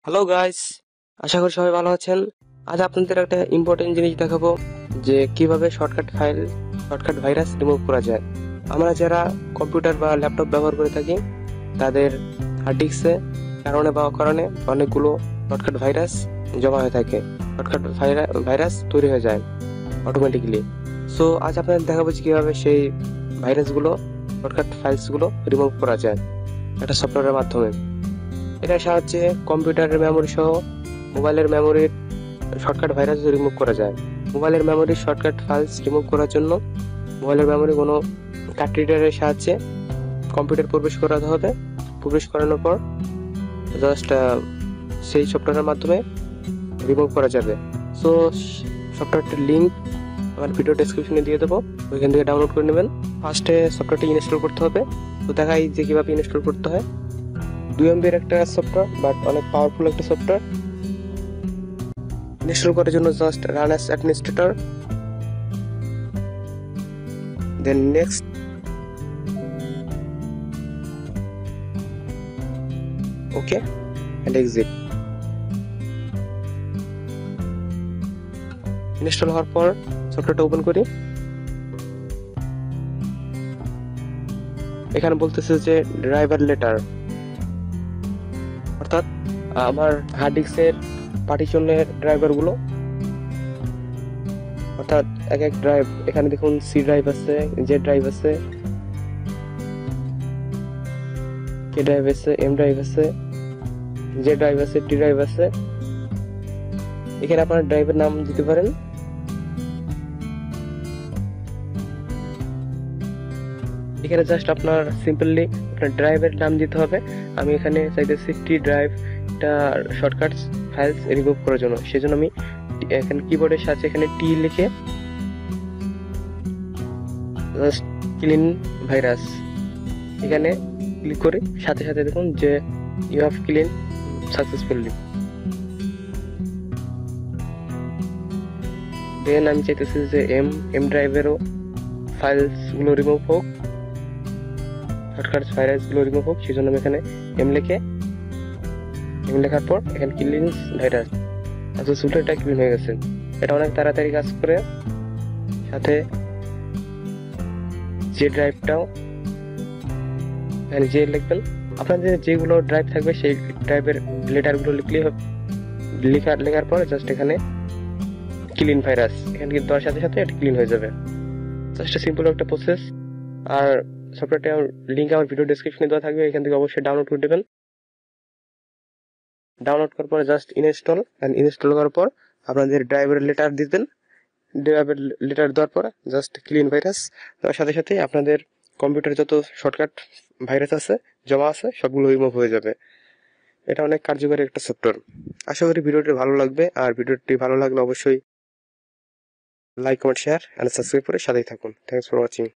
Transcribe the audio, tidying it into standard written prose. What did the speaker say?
Hello guys, আশা করি সবাই ভালো আছেন। আজ আপনাদের একটা ইম্পর্টেন্ট জিনিস দেখাবো যে কিভাবে শর্টকাট ভাইরাস রিমুভ করা যায়। আমরা যারা কম্পিউটার বা ল্যাপটপ ব্যবহার করে থাকি তাদের হার্ড ডিস্কে কারণে বা অকারণে অনেকগুলো শর্টকাট ভাইরাস জমা হয়ে থাকে। শর্টকাট ভাইরাস তৈরি হয়ে যায় অটোমেটিক্যালি। সো আজ আপনাদের দেখাবো যে কিভাবে সেই ভাইরাসগুলো শর্টকাট ফাইলসগুলো রিমুভ করা যায় একটা সফটওয়্যারের মাধ্যমে। এটার সাহায্যে কম্পিউটারের মেমোরি সহ মোবাইলের মেমোরির শর্টকাট ভাইরাস রিমুভ করা যায়। মোবাইলের মেমোরির শর্টকাট ফাইলস রিমুভ করার জন্য মোবাইলের মেমোরি কোনো কার্ড রিডারের সাহায্যে কম্পিউটার প্রবেশ করাতে হবে। প্রবেশ করানোর পর জাস্ট সেই সফটওয়্যারের মাধ্যমে রিমুভ করা যাবে। সো সফটওয়্যারটির লিঙ্ক আমার ভিডিও ডেসক্রিপশনে দিয়ে দেবো, ওইখান থেকে ডাউনলোড করে নেবেন। ফার্স্টে সফটওয়্যারটি ইনস্টল করতে হবে। তো দেখাই যে কীভাবে ইনস্টল করতে হয়। 2 MB একটা সফটওয়্যার, বাট অনেক পাওয়ারফুল একটা সফটওয়্যার। ইনস্টল করার জন্য just run as administrator, then next, okay and exit. Install হওয়ার পর সফটওয়্যারটা ওপেন করি। এখানে বলতেছে যে ড্রাইভার লেটার, অর্থাৎ আমার হার্ড ডিস্কের পার্টিশনের ড্রাইভারগুলো, অর্থাৎ এক এক ড্রাইভ। এখানে দেখুন সি ড্রাইভ আছে, জে ড্রাইভ আছে, কে ড্রাইভ আছে, এম ড্রাইভ আছে, জে ড্রাইভ আছে, টি ড্রাইভ আছে। এখানে আপনার ড্রাইভের নাম দিতে পারেন। এখানে জাস্ট আপনার সিম্পলি আপনার ড্রাইভের নাম দিতে হবে। আমি এখানে চাইতেছি টি ড্রাইভটা শর্টকাট ফাইলস রিমুভ করার জন্য, সেজন্য আমি এখানে কিবোর্ডের সাহায্যে এখানে টি লিখে জাস্ট ক্লিন ভাইরাস এখানে ক্লিক করে সাথে সাথে দেখুন যে you have clean successfully. Then আমি চাইতেছি যে এম ড্রাইভেরও ফাইলসগুলো রিমুভ হোক, শর্টকাট ভাইরাসগুলো রিমুভ হোক, সেজন্য আমি এখানে এম লেখার পর এখানে ক্লিন ভাইরাস, আচ্ছা সুলটা ক্লিন হয়ে গেছে। এটা অনেক তাড়াতাড়ি কাজ করে। সাথে যে ড্রাইভটাও এখানে যে লিখবেন, আপনাদের যেগুলো ড্রাইভ থাকবে সেই ড্রাইভের লেটারগুলো লিখলেই হবে। লেখার পর জাস্ট এখানে ক্লিন ভাইরাস এখানে কিন্তু দেওয়ার সাথে সাথে এটা ক্লিন হয়ে যাবে। জাস্ট সিম্পল একটা প্রসেস। আর সফটওয়্যারটার লিঙ্ক আমার ভিডিও ডেসক্রিপশনে দেওয়া থাকবে, এখান থেকে অবশ্যই ডাউনলোড করে দেবেন। ডাউনলোড করার পর জাস্ট ইনস্টল করার পর আপনাদের ড্রাইভের লেটার দিবেন। ড্রাইভের লেটার দেওয়ার পর জাস্ট ক্লিন ভাইরাস দেওয়ার সাথে সাথে আপনাদের কম্পিউটারে যত শর্টকাট ভাইরাস আছে জমা আছে সবগুলো রিমুভ হয়ে যাবে। এটা অনেক কার্যকরী একটা সফটওয়্যার। আশা করি ভিডিওটি ভালো লাগবে, আর ভিডিওটি ভালো লাগলে অবশ্যই like, comment, share and subscribe করে সাথেই থাকুন। Thanks for watching.